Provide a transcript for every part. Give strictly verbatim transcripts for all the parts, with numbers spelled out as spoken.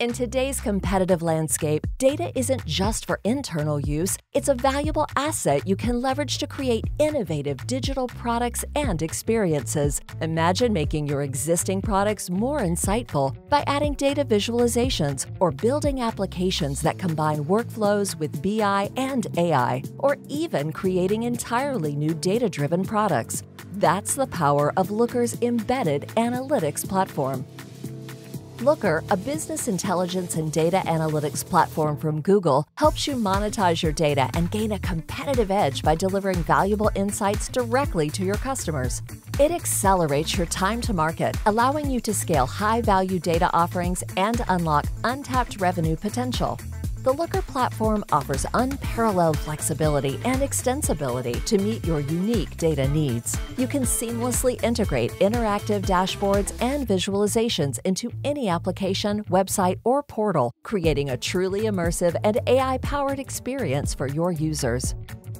In today's competitive landscape, data isn't just for internal use, it's a valuable asset you can leverage to create innovative digital products and experiences. Imagine making your existing products more insightful by adding data visualizations or building applications that combine workflows with B I and A I, or even creating entirely new data-driven products. That's the power of Looker's embedded analytics platform. Looker, a business intelligence and data analytics platform from Google, helps you monetize your data and gain a competitive edge by delivering valuable insights directly to your customers. It accelerates your time to market, allowing you to scale high-value data offerings and unlock untapped revenue potential. The Looker platform offers unparalleled flexibility and extensibility to meet your unique data needs. You can seamlessly integrate interactive dashboards and visualizations into any application, website, or portal, creating a truly immersive and A I-powered experience for your users.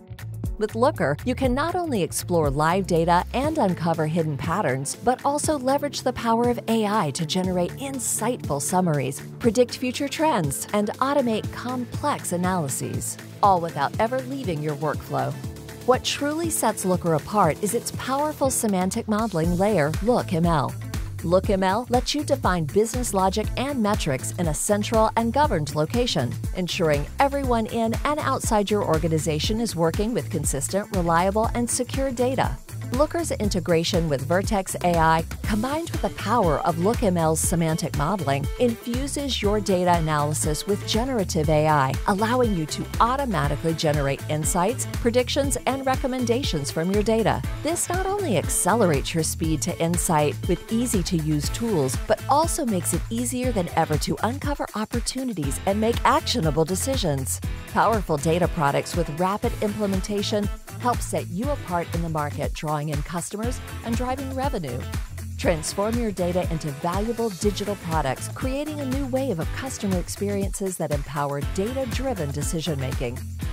With Looker, you can not only explore live data and uncover hidden patterns, but also leverage the power of A I to generate insightful summaries, predict future trends, and automate complex analyses, all without ever leaving your workflow. What truly sets Looker apart is its powerful semantic modeling layer, LookML. LookML lets you define business logic and metrics in a central and governed location, ensuring everyone in and outside your organization is working with consistent, reliable, and secure data. Looker's integration with Vertex A I, combined with the power of LookML's semantic modeling, infuses your data analysis with generative A I, allowing you to automatically generate insights, predictions, and recommendations from your data. This not only accelerates your speed to insight with easy-to-use tools, but also makes it easier than ever to uncover opportunities and make actionable decisions. Powerful data products with rapid implementation help set you apart in the market, drawing in customers and driving revenue. Transform your data into valuable digital products, creating a new wave of customer experiences that empower data-driven decision-making.